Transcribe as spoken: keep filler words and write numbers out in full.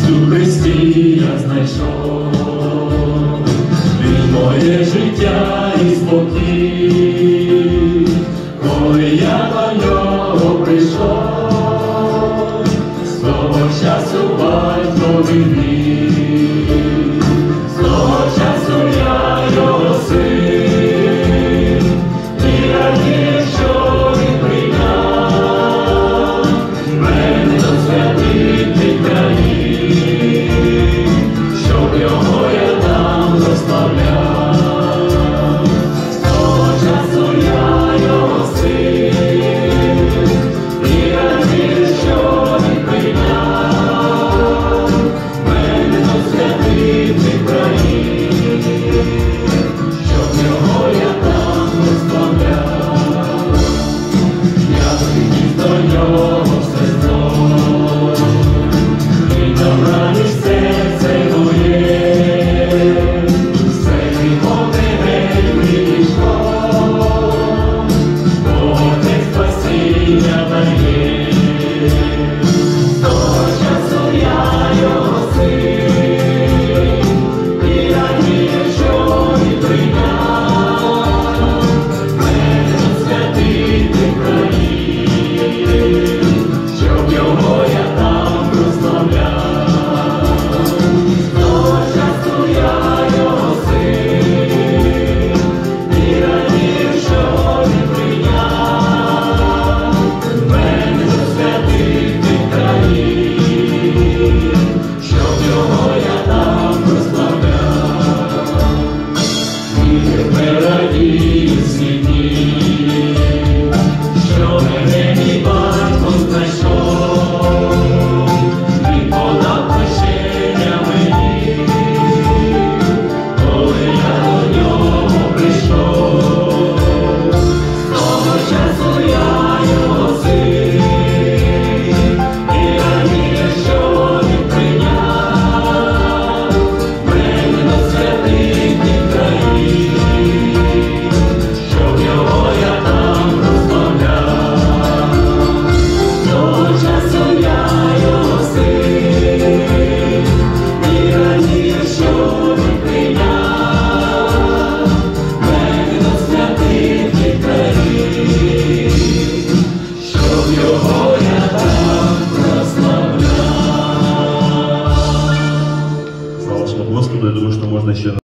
у Христі я знайшов, Він моє життя і спокій, коли я до нього прийшов, з того часу батько відвів, з того часу я його син, і радію, що він прийняв мене до святих країн, щоб його я там прославляв. З того часу я його син, і радію, що він прийняв мене до святих країн, щоб його я там прославляв. Я приніс до нього все зло, і там радість серце моє, все гріховне геть відійшло, бо Отець спасіння дає. З того часу я його син, і радію, що він прийняв мене до святих країн, щоб його я там прославляв. З того часу я його син, і радію, що він прийняв мене до святих країн, щоб його я там прославляв. І тепер радію всі дні, що мене мій батько знайшов, він подав прощення мені, коли я до нього прийшов. З того часу я його син, і радію, що він прийняв мене до святих країн, щоб його я там прославляв. З того часу я його син, і радію, що він прийняв мене до святих країн, щоб його я там прославляв. Слава Господу, я думаю, что можно еще